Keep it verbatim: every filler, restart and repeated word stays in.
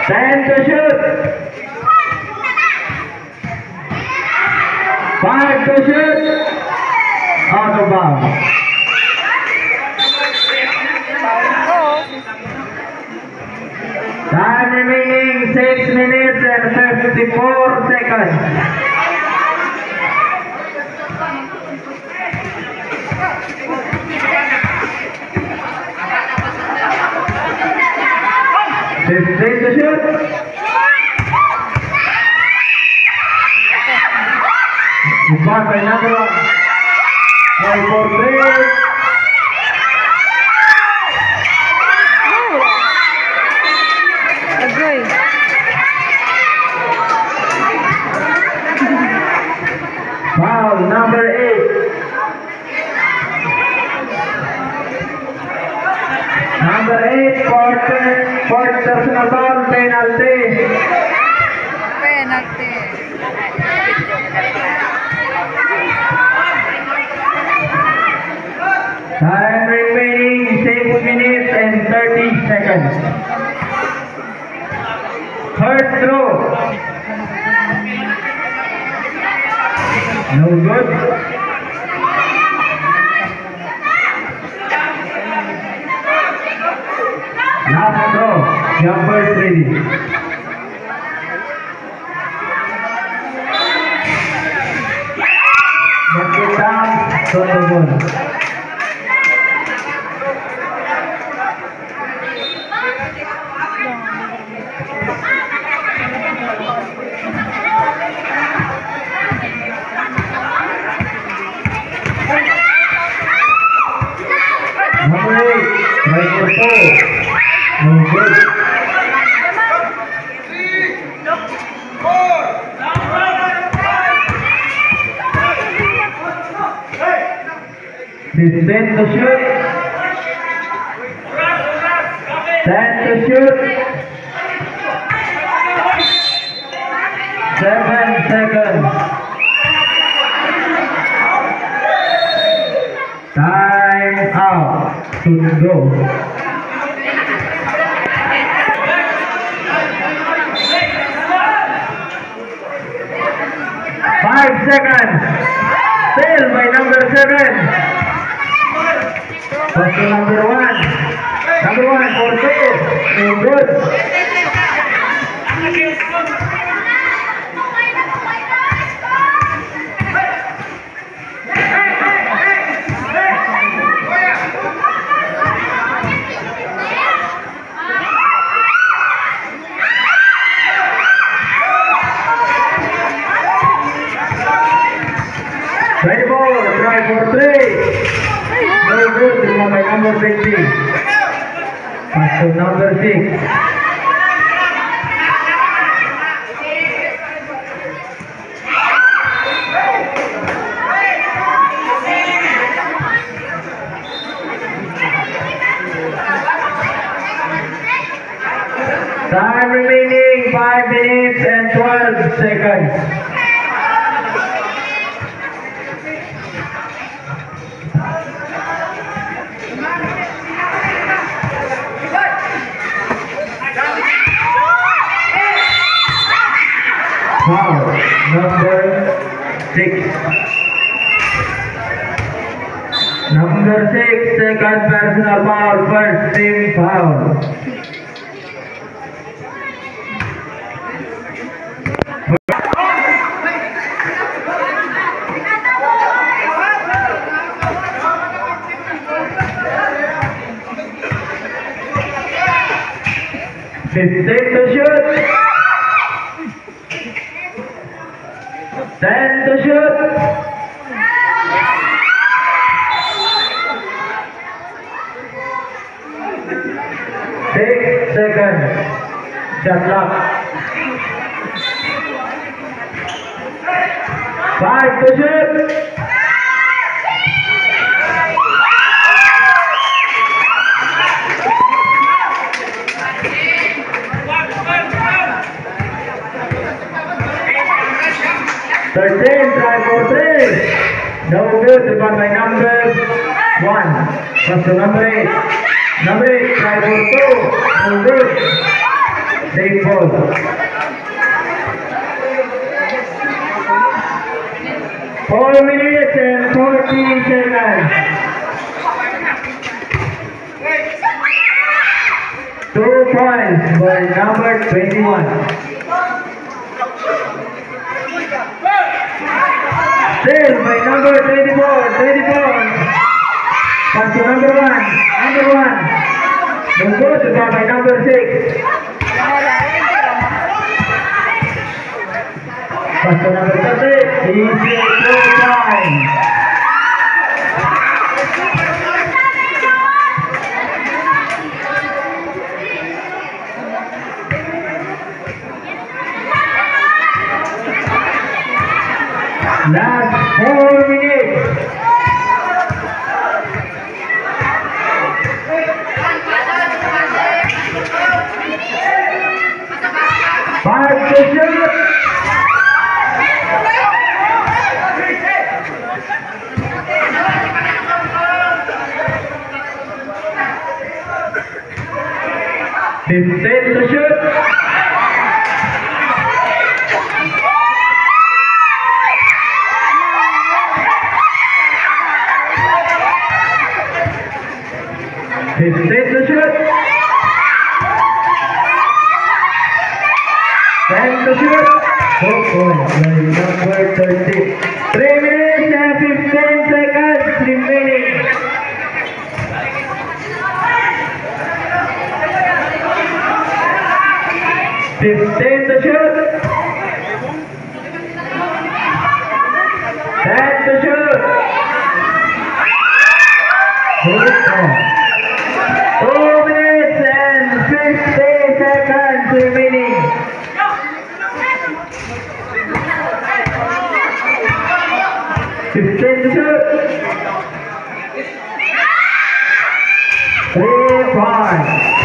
Ten to shoot. Five to shoot. Out of bounds. Time remaining six minutes and fifty-four seconds. Fifteen to shoot. Mark by number one. Five for three. Foul number eight. Number eight for for personal foul penalty. Penalty. Time remaining six minutes and thirty seconds. Third throw. No good. Last throw. Jumpers ready. Knock it down. Total ball. Number eight, right for four. No good. Fifteen to shoot. Ten to shoot. Seven seconds. Time out. To go. Five seconds. Still by number seven. First to number one. Number one for two. No good. Ready ball, try for three. No good, this one by number fifty. Pass to number six. Time remaining five minutes and twelve seconds. Foul, number six. Number six, second personal foul, first team foul. Fifteen to shoot. Ten to shoot. Six seconds. Shot clock. Five to shoot. Thirteen, try for three. No good, rebound by number one. Pass to number eight. Number eight, try for two. No good. They fall. Four minutes and forty seconds. Two points for number twenty-one. Still by number twenty-four, twenty-four. Pass to number one, number one. No good by number six. Pass to number thirty. Easy throw time. Last four minutes. Five to shoot. Fifteen to shoot. Fifteen to shoot. Ten to shoot. Four points by number thirty. Three minutes and fifteen seconds remaining. Fifteen to shoot. Ten to shoot. Good ball. Two minutes and fifty seconds remaining. Fifteen to shoot. Three points.